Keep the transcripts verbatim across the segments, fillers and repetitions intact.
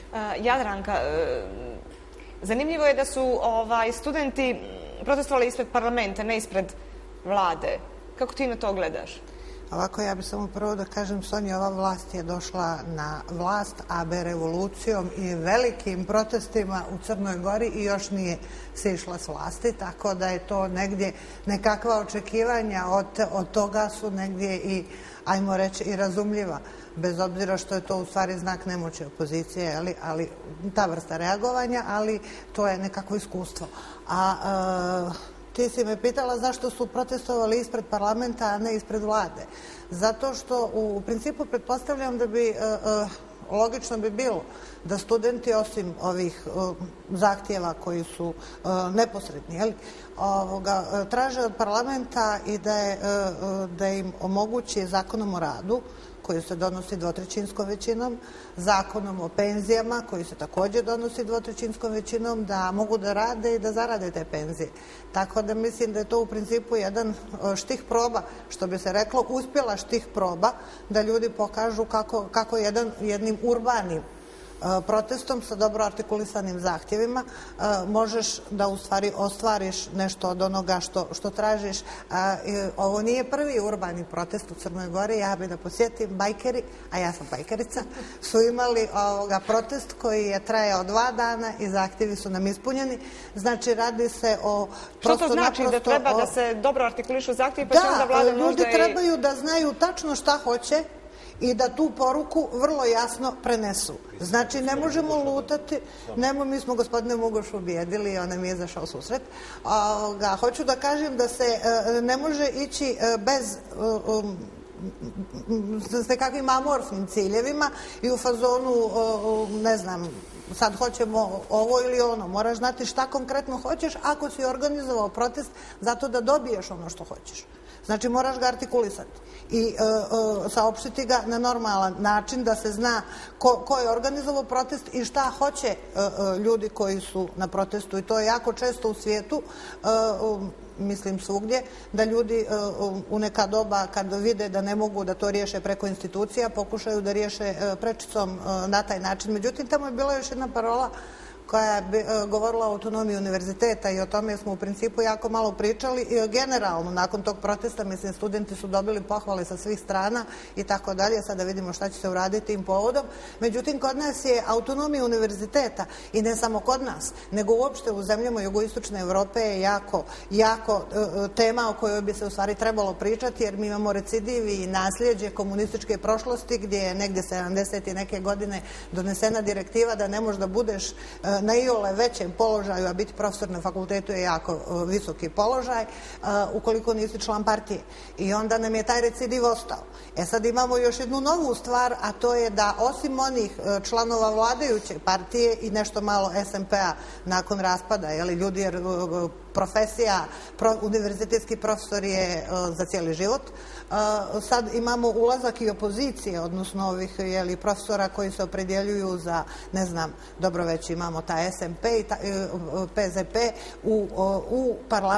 Jadranka, zanimljivo je da su studenti protestovali ispred parlamenta, ne ispred vlade. Kako ti na to gledaš? Ovako, ja bih samo prvo da kažem, Sonja, ova vlast je došla na vlast, a be revolucijom i velikim protestima u Crnoj Gori i još nije sišla s vlasti, tako da je to negdje nekakva očekivanja od toga su negdje i, ajmo reći, i razumljiva, bez obzira što je to u stvari znak nemoći opozicije, ali ta vrsta reagovanja, ali to je nekako iskustvo. A ti si me pitala zašto su protestovali ispred parlamenta, a ne ispred vlade. Zato što u principu pretpostavljam da bi, logično bi bilo da studenti osim ovih zahtjeva koji su neposredni, traže od parlamenta i da im omogući zakonom o radu, koji se donosi dvotrećinskom većinom, zakonom o penzijama, koji se također donosi dvotrećinskom većinom, da mogu da rade i da zarade te penzije. Tako da mislim da je to u principu jedan štih proba, što bi se reklo, uspjela štih proba, da ljudi pokažu kako jednim urbanim protestom sa dobro artikulisanim zahtjevima možeš da u stvari ostvariš nešto od onoga što tražiš. Ovo nije prvi urbani protest u Crnoj Gori, ja bih da posjetim, bajkeri, a ja sam bajkerica, su imali protest koji je trajao dva dana i zahtjevi su nam ispunjeni. Znači, radi se o... Što to znači da treba da se dobro artikulišu zahtjevi, pa će onda vlada možda i... Da, ljudi trebaju da znaju tačno šta hoće i da tu poruku vrlo jasno prenesu. Znači, ne možemo lutati, mi smo gospodine Mugoš ubijedili i on nam je izašao susret. Hoću da kažem da se ne može ići bez s nekakvim amorfnim ciljevima i u fazonu, ne znam, sad hoćemo ovo ili ono. Moraš znati šta konkretno hoćeš ako si organizovao protest zato da dobiješ ono što hoćeš. Znači, moraš ga artikulisati i saopštiti ga na normalan način da se zna ko je organizovao protest i šta hoće ljudi koji su na protestu. I to je jako često u svijetu, mislim svugdje, da ljudi u neka doba kad vide da ne mogu da to riješe preko institucija, pokušaju da riješe prečicom na taj način. Međutim, tamo je bila još jedna parola koja je govorila o autonomiji univerziteta i o tome smo u principu jako malo pričali i generalno nakon tog protesta, mislim, studenti su dobili pohvale sa svih strana i tako dalje, sada vidimo šta će se uraditi tim povodom. Međutim, kod nas je autonomija univerziteta i ne samo kod nas, nego uopšte u zemljama jugoistočne Evrope je jako, jako tema o kojoj bi se u stvari trebalo pričati, jer mi imamo recidiv i nasljeđe komunističke prošlosti gdje je negdje sedamdeset i neke godine donesena direktiva da ne možeš da budeš na iole većem položaju, a biti profesor na fakultetu je jako visoki položaj, ukoliko nisi član partije. I onda nam je taj recidiv ostao. E sad imamo još jednu novu stvar, a to je da osim onih članova vladajuće partije i nešto malo es em pe a nakon raspada, ljudi, jer profesija, univerzitetski profesor je za cijeli život. Sad imamo ulazak i opozicije, odnosno ovih profesora koji se opredjeljuju za, ne znam, dobro već imamo ta es em pe i pe ze pe u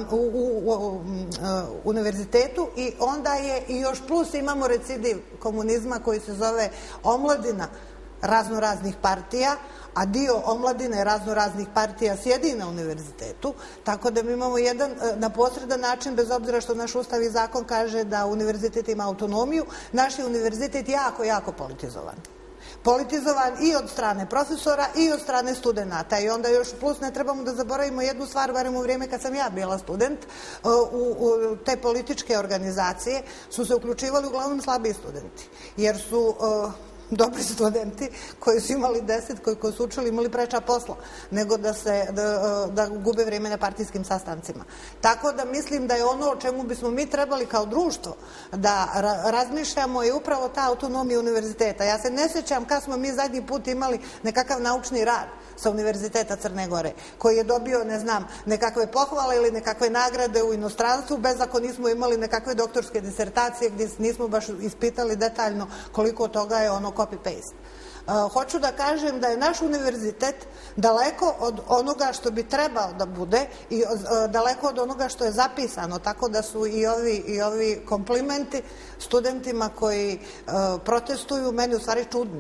univerzitetu i onda je i još plus imamo recidiv komunizma koji se zove omladina razno raznih partija, a dio omladine razno raznih partija sjedi na univerzitetu, tako da mi imamo jedan na posredan način, bez obzira što naš ustav i zakon kaže da univerzitet ima autonomiju, naš je univerzitet jako, jako politizovan. Politizovan i od strane profesora i od strane studenta. I onda još plus ne trebamo da zaboravimo jednu stvar, barem u vrijeme kad sam ja bila student, u te političke organizacije su se uključivali uglavnom slabiji studenti, jer su dobri studenti koji su imali deset, koji su učili, imali preča posla, nego da gube vrijeme na partijskim sastancima. Tako da mislim da je ono o čemu bismo mi trebali kao društvo da razmišljamo je upravo ta autonomija univerziteta. Ja se ne sjećam kad smo mi zadnji put imali nekakav naučni rad sa Univerziteta Crne Gore, koji je dobio, ne znam, nekakve pohvale ili nekakve nagrade u inostranstvu, bez ako nismo imali nekakve doktorske disertacije gdje nismo baš ispitali detaljno koliko toga je ono copy-paste. Hoću da kažem da je naš univerzitet daleko od onoga što bi trebao da bude i daleko od onoga što je zapisano, tako da su i ovi komplimenti studentima koji protestuju meni u stvari čudni.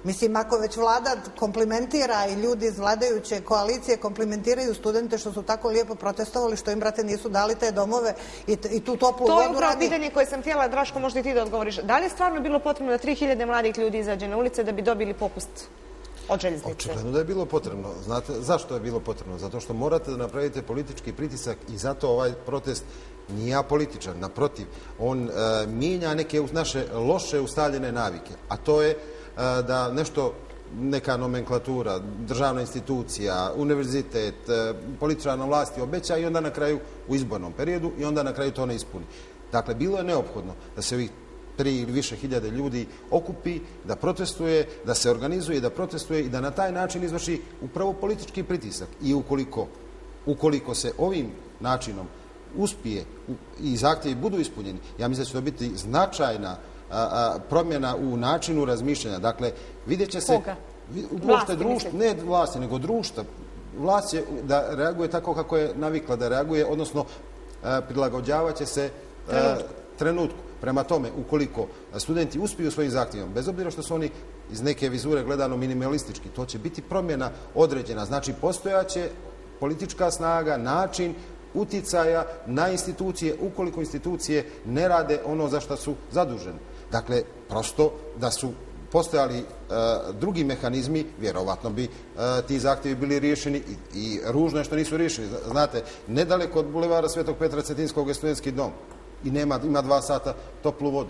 Mislim, ako već vlada komplimentira i ljudi iz vladajuće koalicije komplimentiraju studente što su tako lijepo protestovali, što im, brate, nisu dali te domove i, i tu toplu vodu radi. To je upravo pitanje koje sam htjela, Draško, možda i ti da odgovoriš. Da li je stvarno bilo potrebno da tri hiljade mladih ljudi izađe na ulice da bi dobili popust od željeznice? Očigledno da je bilo potrebno. Znate, zašto je bilo potrebno? Zato što morate da napravite politički pritisak i zato ovaj protest nije apolitičan. Naprotiv, on e, mijenja neke naše loše ustaljene navike, a to je e, da nešto, neka nomenklatura, državna institucija, univerzitet, e, političar na vlasti obeća i onda na kraju u izbornom periodu i onda na kraju to ne ispuni. Dakle, bilo je neophodno da se ovih tri ili više hiljade ljudi okupi, da protestuje, da se organizuje, da protestuje i da na taj način izvrši upravo politički pritisak. I ukoliko, ukoliko se ovim načinom uspije i zahtjevi budu ispunjeni, ja mislim da će to biti značajna a, a, promjena u načinu razmišljanja. Dakle, vidjet će se... Koga? Vlasti, društvo, ne vlasti, nego društva. Vlast će da reaguje tako kako je navikla da reaguje, odnosno a, prilagođavat će se a, trenutku. Prema tome, ukoliko studenti uspiju svojim zahtjevom, bez obzira što su oni iz neke vizure gledano minimalistički, to će biti promjena određena. Znači, postojaće politička snaga, način uticaja na institucije, ukoliko institucije ne rade ono za što su zadužene. Dakle, prosto da su postojali e, drugi mehanizmi, vjerovatno bi e, ti zahtjevi bili riješeni i, i ružno je što nisu riješeni. Znate, nedaleko od bulevara Svetog Petra Cetinskog je studentski dom i nema, ima dva sata toplu vodu.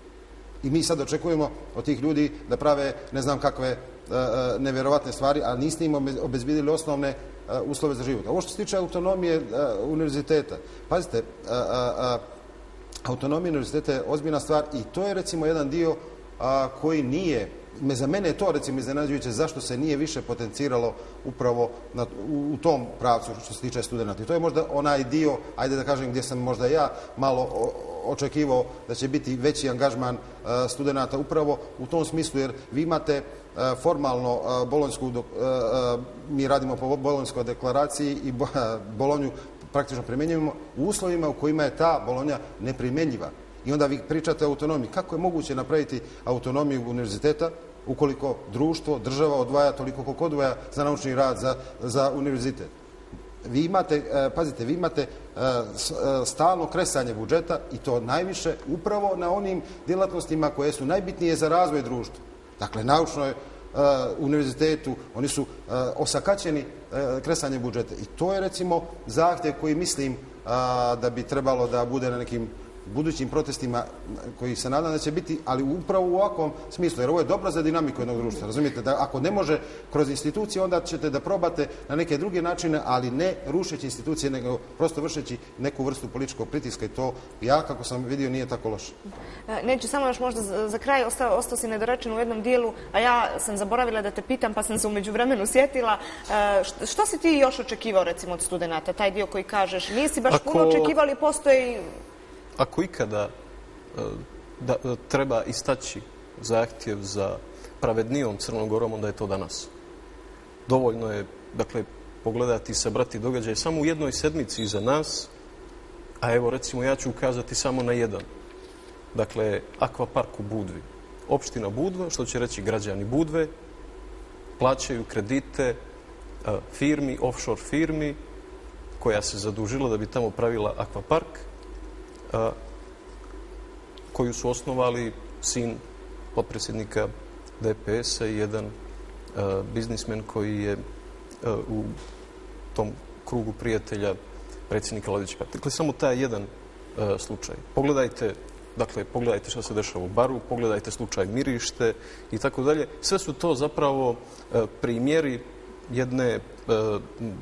I mi sad očekujemo od tih ljudi da prave ne znam kakve e, nevjerovatne stvari, a niste im obezbedili osnovne e, uslove za život. Ovo što se tiče autonomije e, univerziteta, pazite, e, e, autonomija univerziteta je ozbiljna stvar i to je recimo jedan dio a, koji nije, me za mene je to recimo iznenađujuće zašto se nije više potenciralo upravo na, u, u tom pravcu što se tiče studenta. I to je možda onaj dio, ajde da kažem, gdje sam možda ja malo o, očekivao da će biti veći angažman a, studenta upravo u tom smislu, jer vi imate a, formalno a, bolonjsku, a, a, mi radimo po bolonjskoj deklaraciji i bo, a, bolonju praktično primjenjujemo u uslovima u kojima je ta bolonja neprimjenjiva. I onda vi pričate o autonomiji. Kako je moguće napraviti autonomiju univerziteta ukoliko društvo, država odvaja toliko koliko odvaja za naučni rad, za, za univerzitet? Vi imate, pazite, vi imate stalno kresanje budžeta i to najviše upravo na onim djelatnostima koje su najbitnije za razvoj društva. Dakle, naučnoj univerzitetu, oni su osakaćeni kresanje budžeta. I to je recimo zahtjev koji mislim da bi trebalo da bude na nekim budućim protestima koji se nadam da će biti, ali upravo u ovakvom smislu, jer ovo je dobro za dinamiku jednog društva. Razumijete, da ako ne može kroz institucije, onda ćete da probate na neke druge načine, ali ne rušeći institucije, nego prosto vršeći neku vrstu političkog pritiska i to ja, kako sam vidio, nije tako loše. Neću, samo još možda za, za kraj, ostao, ostao si nedorečen u jednom dijelu, a ja sam zaboravila da te pitam, pa sam se umeđu vremenu sjetila. Što, što si ti još očekivao, recimo, od studenta? Taj dio koji kažeš, nisi baš ako... puno očekivali, postoji... Ako ikada da, da treba istaći zahtjev za pravednijom Crnom Gorom, onda je to danas. Dovoljno je, dakle, pogledati se, brati događaj samo u jednoj sedmici iza nas, a evo, recimo, ja ću ukazati samo na jedan. Dakle, akvapark u Budvi. Opština Budva, što će reći građani Budve, plaćaju kredite firmi, offshore firmi, koja se zadužila da bi tamo pravila akvapark, A, koju su osnovali sin potpredsjednika D P S-a i jedan a, biznismen koji je a, u tom krugu prijatelja predsjednika Ladića. Dakle, samo taj jedan a, slučaj. Pogledajte, dakle, pogledajte što se dešava u Baru, pogledajte slučaj Mirište i tako dalje. Sve su to zapravo a, primjeri jedne a,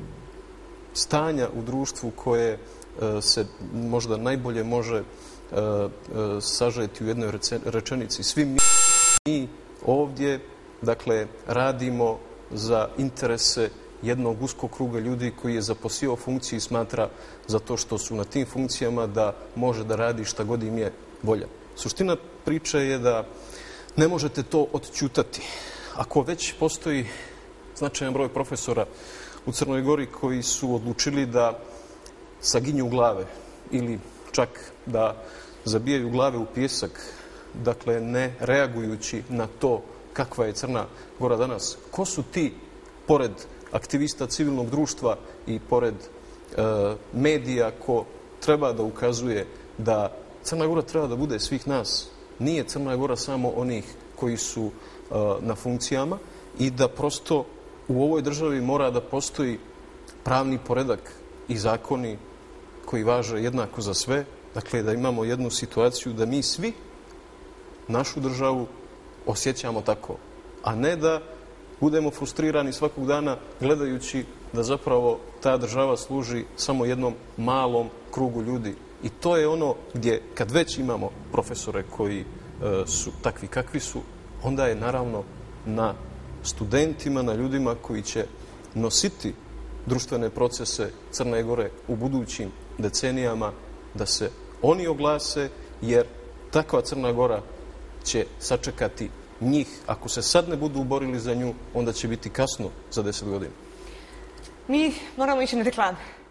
stanja u društvu koje se možda najbolje može uh, uh, sažeti u jednoj rečenici. Svi mi, mi ovdje, dakle, radimo za interese jednog uskog kruga ljudi koji je zaposio funkciju i smatra za to što su na tim funkcijama da može da radi šta god im je volja. Suština priče je da ne možete to odćutati. Ako već postoji značajan broj profesora u Crnoj Gori koji su odlučili da saginju glave ili čak da zabijaju glave u pjesak, dakle ne reagujući na to kakva je Crna Gora danas. Ko su ti, pored aktivista civilnog društva i pored e, medija, ko treba da ukazuje da Crna Gora treba da bude svih nas. Nije Crna Gora samo onih koji su e, na funkcijama i da prosto u ovoj državi mora da postoji pravni poredak i zakoni koji važe jednako za sve. Dakle, da imamo jednu situaciju da mi svi našu državu osjećamo tako, a ne da budemo frustrirani svakog dana gledajući da zapravo ta država služi samo jednom malom krugu ljudi. I to je ono gdje, kad već imamo profesore koji e, su takvi kakvi su, onda je naravno na studentima, na ljudima koji će nositi društvene procese Crne Gore u budućim decenijama, da se oni oglase, jer takva Crna Gora će sačekati njih. Ako se sad ne budu borili za nju, onda će biti kasno za deset godina. Mi moramo ići na reklame.